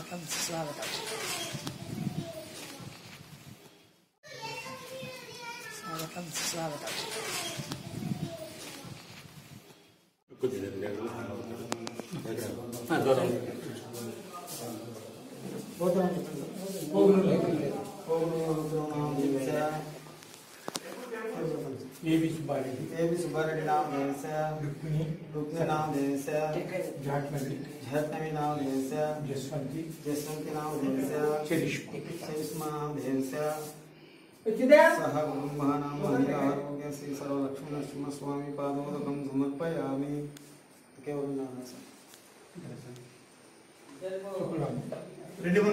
स्वागतम स्वागतम स्वागतम स्वागतम ए बी सुब्बारेड्डी नाम देवस्य रुक्मिणी नाम देवस्य झटनवी नाम देवस्य जसवंती नाम देवस्य चरिष्मा नाम देवस्य सह ब्रह्मा नाम हरिहरोग्य श्री सर्वलक्ष्मी नरसिंह स्वामी पादोदकं समर्पयामि केवल नाम रेड्डी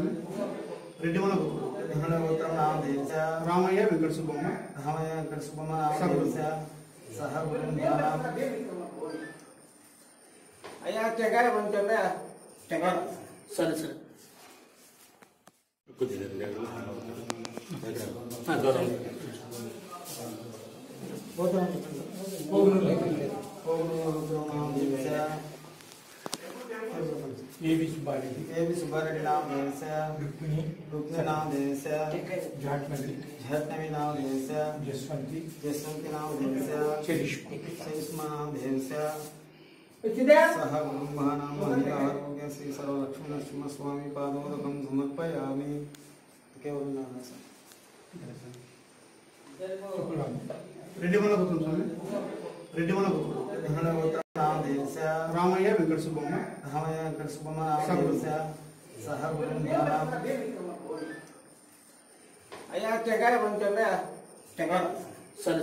गोत्रम नाम देवस्य रामయ్య వెంకట సుబ్బమ్మ नाम देवस्य सह ब्रह्मा नाम अय्या टेंगाय बनते टेंगा सर ए बी सुब्बारेड्डी नाम देवस्य रुक्मिणी नाम देवस्य झटनवी नाम देवस्य जसवंती नाम देवस्य चरिष्मा नाम देवस्य सह ब्रह्मा नाम हरिहरोग्य श्री सर्वलक्ष्मी नरसिंह स्वामी पादोदकं समर्पयामि केवल नाम रेड्डी गोत्रम नाम देवस्य रामయ్య వెంకట సుబ్బమ్మ नाम देवस्य सह ब्रह्मा नाम अय्या टेंगाय बनते टेंगा सर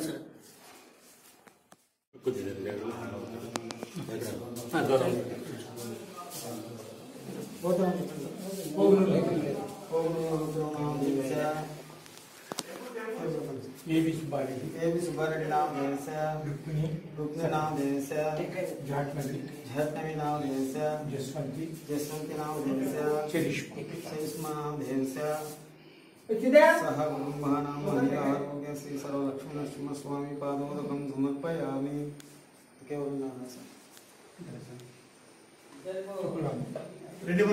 ए बी सुब्बारेड्डी नाम देवस्य रुक्मिणी नाम देवस्य झटनवी नाम देवस्य जसवंती नाम देवस्य चरिष्मा नाम देवस्य सह ब्रह्मा नाम हरिहरोग्य श्री सर्वलक्ष्मी नरसिंह स्वामी पादोदकं समर्पयामि केवल नाम रेड्डी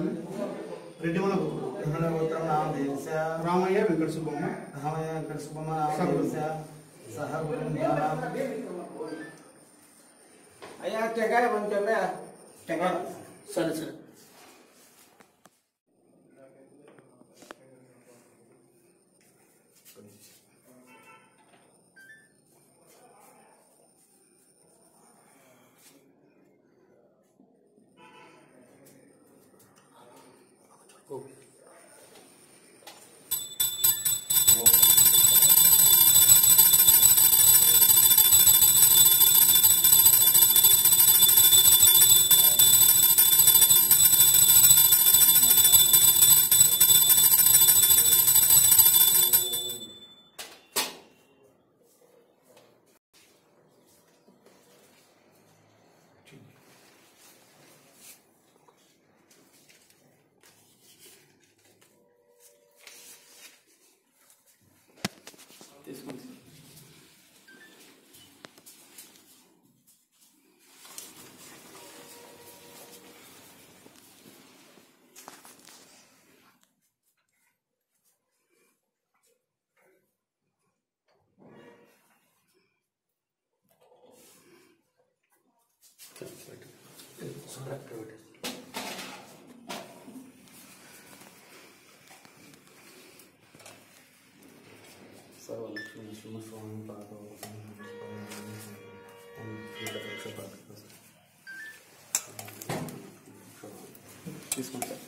गोत्रम नाम देवस्य रामయ్య వెంకట సుబ్బమ్మ नाम देवस्य सह ब्रह्मा नाम अय्या टेंगाय बनते टेंगा सर सर्वलक्ष्मी नरसिंह स्वामी पादोदकं समर्पयामि